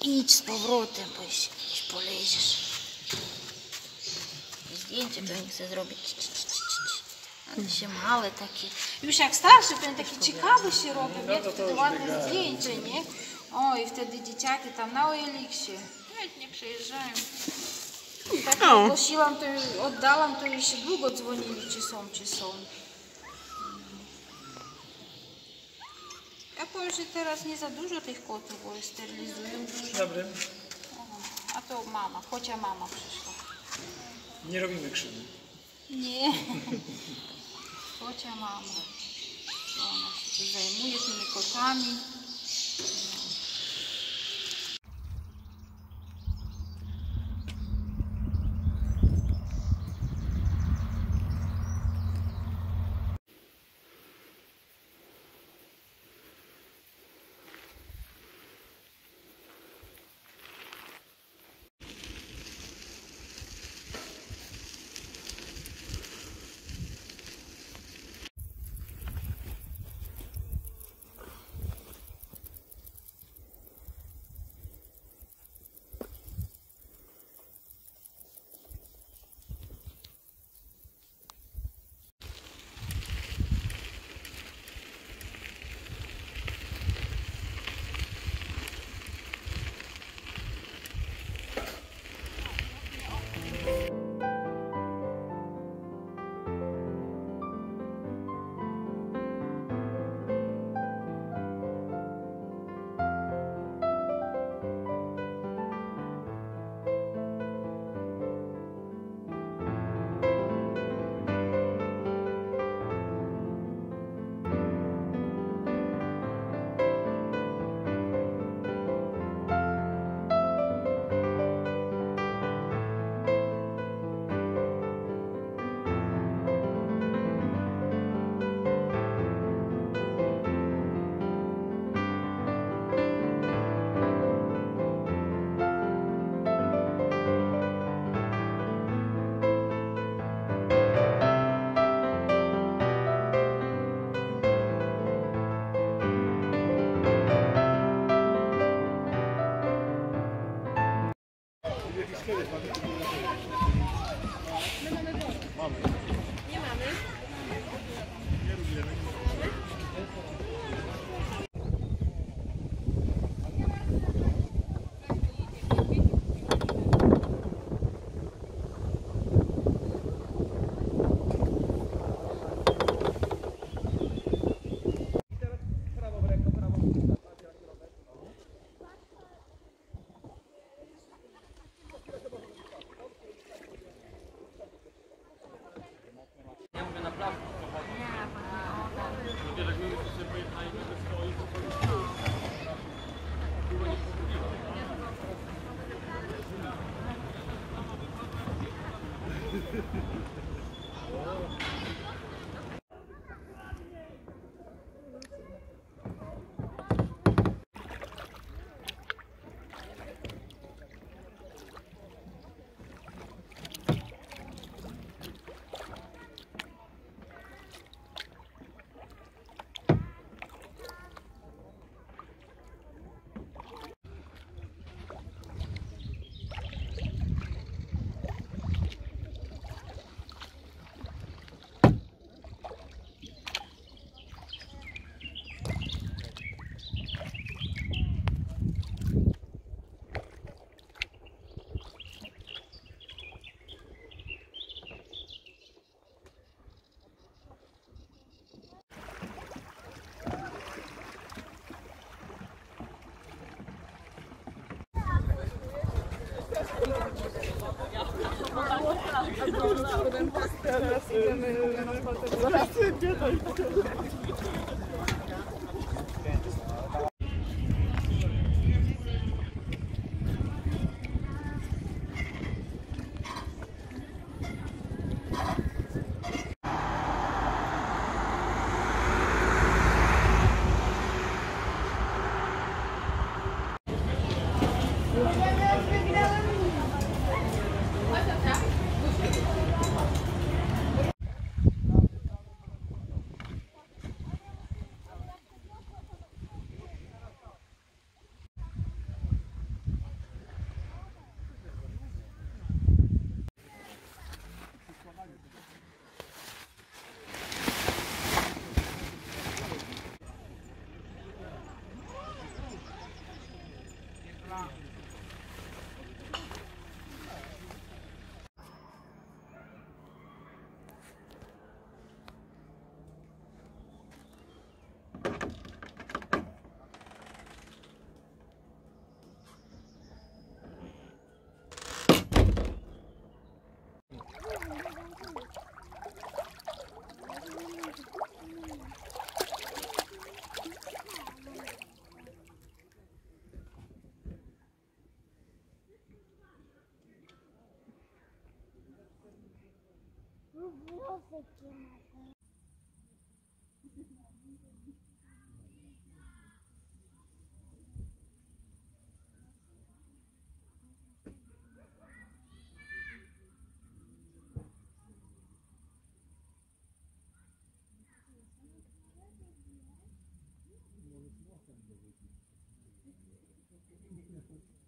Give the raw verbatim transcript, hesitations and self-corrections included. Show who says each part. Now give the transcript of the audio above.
Speaker 1: Idź z powrotem, bo jeśli gdzieś poleziesz. Zdjęcie pewnie chcę zrobić. Ale się małe takie. Już jak starszy, to taki ciekawy się robi, nie? Wtedy ładne zdjęcie, nie? O, i wtedy dzieciaki tam na O L X ie. Nawet nie przyjeżdżają. Tak jak ogłosiłam, to oddałam, to już się długo dzwonili, czy są, czy są. Ja powiem, że teraz nie za dużo tych kotów, bo sterylizują dużo.
Speaker 2: Dobry.
Speaker 1: A to mama, chocia mama przyszła.
Speaker 2: Nie robimy krzywy.
Speaker 1: Nie. Chocia mama. Ona się zajmuje tymi kotami.
Speaker 3: Nie mamy. Teraz idziemy na spacer. Zaraz idzie to.
Speaker 4: Owyki ma.
Speaker 5: Może z nosem do